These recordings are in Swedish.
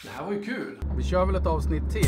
Det här var ju kul. Vi kör väl ett avsnitt till.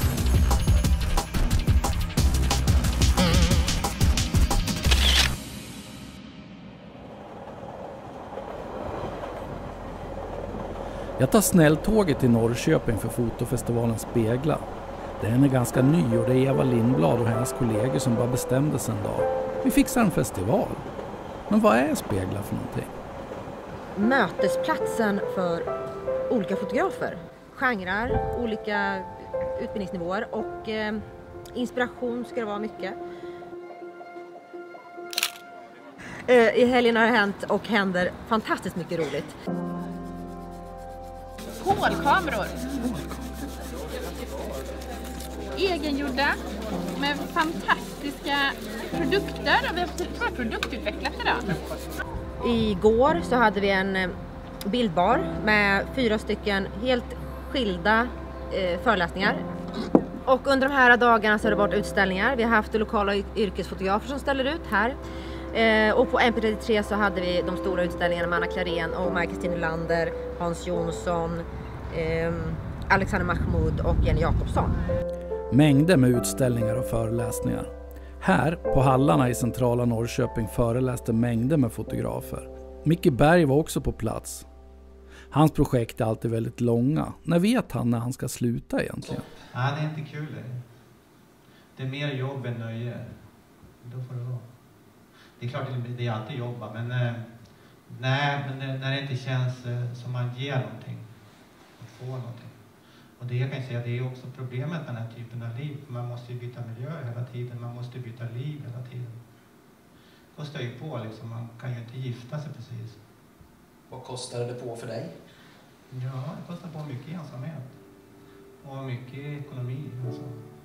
Jag tar snälltåget till Norrköping för fotofestivalen Spegla. Den är ganska ny och det är Eva Lindblad och hennes kollegor som bara bestämde sig en dag. Vi fixar en festival. Men vad är Spegla för någonting? Mötesplatsen för olika fotografer. Genrer, olika utbildningsnivåer och inspiration ska det vara mycket. I helgen har det hänt och händer fantastiskt mycket roligt. Hålkameror. Egengjorda med fantastiska produkter och vi har produktutvecklat idag. Igår så hade vi en bildbar med 4 stycken helt skilda föreläsningar. Och under de här dagarna så har det varit utställningar. Vi har haft lokala yrkesfotografer som ställer ut här. Och på MP33 så hade vi de stora utställningarna med Anna Klarén och Mark-Kristin Nylander, Hans Jonsson, Alexander Mahmoud och Jenny Jakobsson. Mängder med utställningar och föreläsningar. Här på hallarna i centrala Norrköping föreläste mängder med fotografer. Micke Berg var också på plats. Hans projekt är alltid väldigt långa. När vet han när han ska sluta egentligen? Nej, det är inte kul längre. Det är mer jobb än nöje. Då får det vara. Det är klart det är alltid jobba, men när det inte känns som man ger någonting och får någonting. Och det jag kan säga, det är också problemet med den här typen av liv. Man måste ju byta miljö hela tiden, man måste byta liv hela tiden. Det kostar ju på liksom, man kan ju inte gifta sig precis. Vad kostade det på för dig? Ja, det kostar på mycket ensamhet. Och mycket ekonomi. Alltså.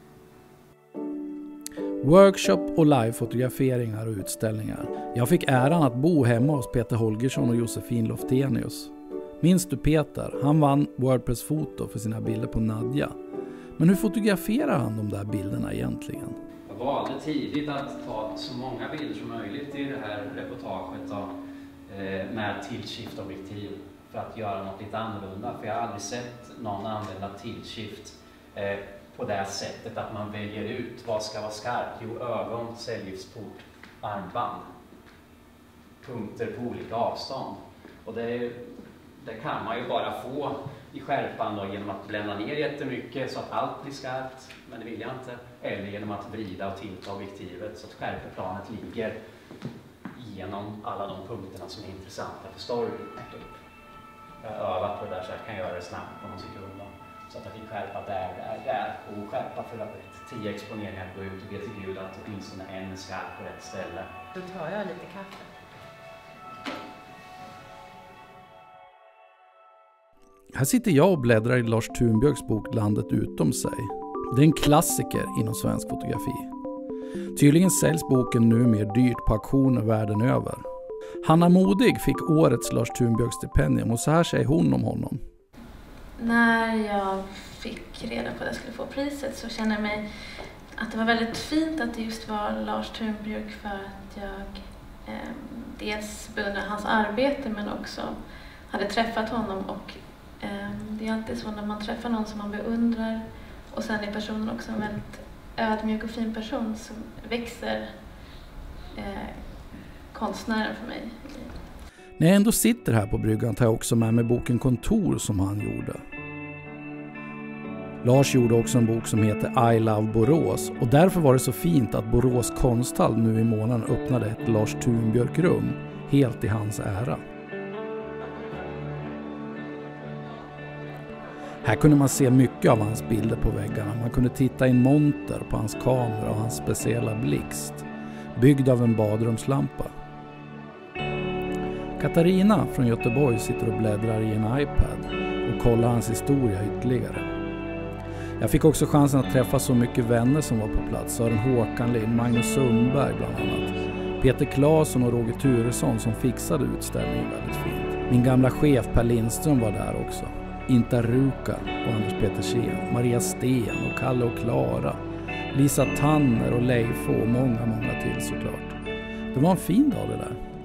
Workshop och livefotograferingar och utställningar. Jag fick äran att bo hemma hos Peter Holgersson och Josefin Loftenius. Minns du Peter? Han vann WordPress-foto för sina bilder på Nadja. Men hur fotograferar han de där bilderna egentligen? Jag valde tidigt att ta så många bilder som möjligt i det här reportaget då, med tilt-shift-objektiv för att göra något lite annorlunda. För jag har aldrig sett någon använda tilt-shift på det sättet att man väljer ut vad ska vara skarpt. Jo, ögon, cellgiftsport, armband. Punkter på olika avstånd. Och det kan man ju bara få i skärpan då, genom att blända ner jättemycket så att allt blir skarpt, men det vill jag inte. Eller genom att vrida och tilta objektivet så att skärpeplanet ligger genom alla de punkterna som är intressanta för storyn. Jag har övat på det där så jag kan göra det snabbt på någon sekund. Så att jag fick skärpa där och skärpa för att 10 exponeringar går ut och be till Gud att åtminstone en är skarp på rätt ställe. Då tar jag lite kaffe. Här sitter jag och bläddrar i Lars Thunbjörks bok Landet utom sig. Det är en klassiker inom svensk fotografi. Tydligen säljs boken nu mer dyrt på auktioner världen över. Hanna Modig fick årets Lars Thunbjörk-stipendium och så här säger hon om honom. När jag fick reda på att jag skulle få priset så kände jag mig att det var väldigt fint att det just var Lars Thunbjörk för att jag dels beundrade hans arbete men också hade träffat honom och det är alltid så när man träffar någon som man beundrar och sen är personen också en väldigt ödmjuk och fin person så växer konstnären för mig. När jag ändå sitter här på bryggan tar jag också med mig boken Kontor som han gjorde. Lars gjorde också en bok som heter I Love Borås och därför var det så fint att Borås konsthall nu i månaden öppnade ett Lars Thunbjörk-rum helt i hans ära. Här kunde man se mycket av hans bilder på väggarna. Man kunde titta i en monter på hans kamera och hans speciella blixt, byggd av en badrumslampa. Katarina från Göteborg sitter och bläddrar i en iPad och kollar hans historia ytterligare. Jag fick också chansen att träffa så mycket vänner som var på plats. Sören Håkanlind, Magnus Sundberg bland annat. Peter Claesson och Roger Turesson som fixade utställningen väldigt fint. Min gamla chef Per Lindström var där också. Inta Ruka och Anders Petersen, Maria Sten och Kalle och Klara, Lisa Tanner och Leif och många till såklart. Det var en fin dag det där.